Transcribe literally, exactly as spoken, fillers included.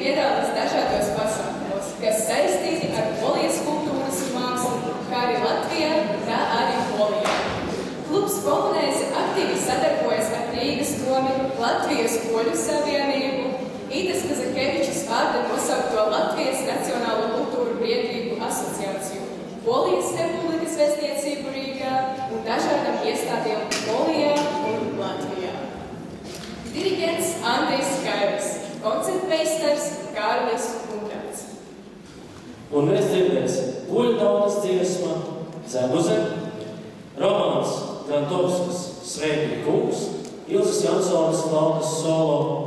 piedalās dažādos pasākumos, kas saistīti ar polijas kultūras un mākslu, kā arī Latvijā, tā arī Polijā. Klubs Polonēze aktīvi sadarbojas ar Rīgas domi, Latvijas poļu savienību, Idas Kazakevičas vārda nosaukto Latvijas Nacionālo kultūru biedrību asociāciju, Polijas Republikas vēstniecību Rīgā un dažādām iestādēm Polijā un Latvijā. Diriģents Andrijs Kailis, koncertmeistars Kārlis Kundrats. Un mēs dzirdēsim Puļu tautas dziesma Dzebuze, Romāns Grantovskis Svētīgi kungs, Ilzas Jansonas flautas solo